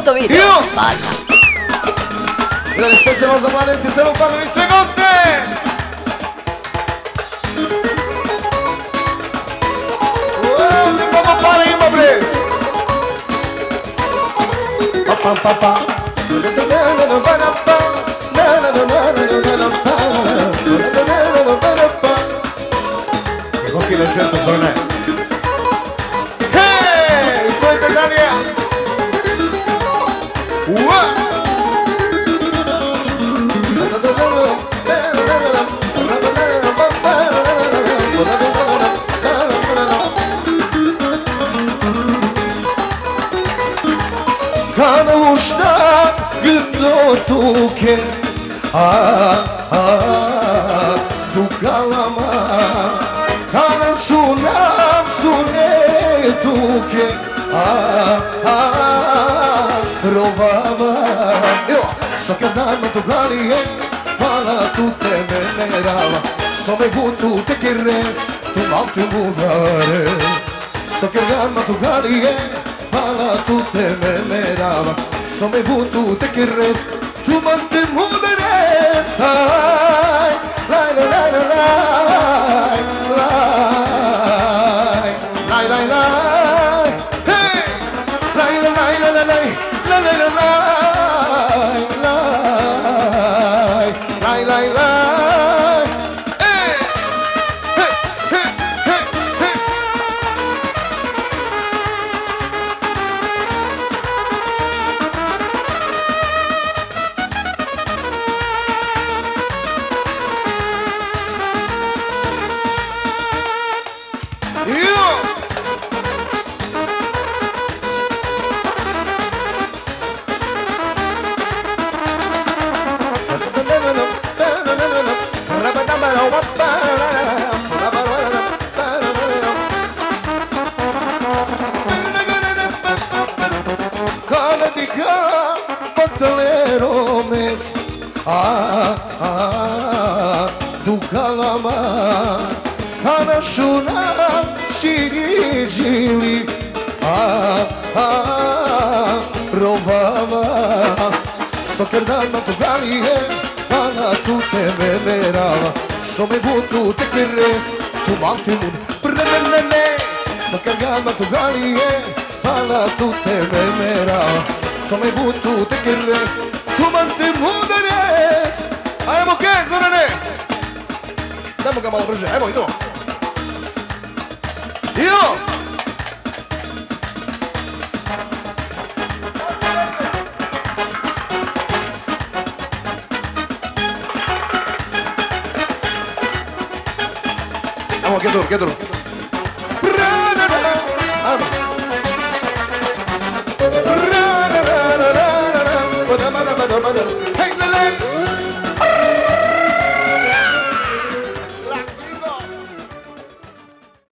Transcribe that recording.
sotto video. Basta. Dale specijalno za mladence, celom panu i sve goste! Kako para ima bre! Pa pa pa pa. Zvonki na čertu zove. Hej! To je Tanzanija! Kana ušta gdo tuke dukalama kana su nafsu ne tuke rovava svaka dana tugalije pala tu te venerava some vutu te kires tu maltu mudare svaka dana tugalije pala tu te venerava some vutu te kires tu maltu mudare ai lai lai lai lai lai lai lai hey lai lai lai lai lai lai lai lai lai lai hey hey hey hey hey dukalama kana šuna čiriđili rovava soker dana tugalije pala tu te venerava some vutu te kires tu malti mun prelelele soker dana tugalije pala tu te venerava some vutu te kires tu malti mudares ajmo ke Zorane dajmo ga malo brže ajmo idemo idemo ajmo get duro hey,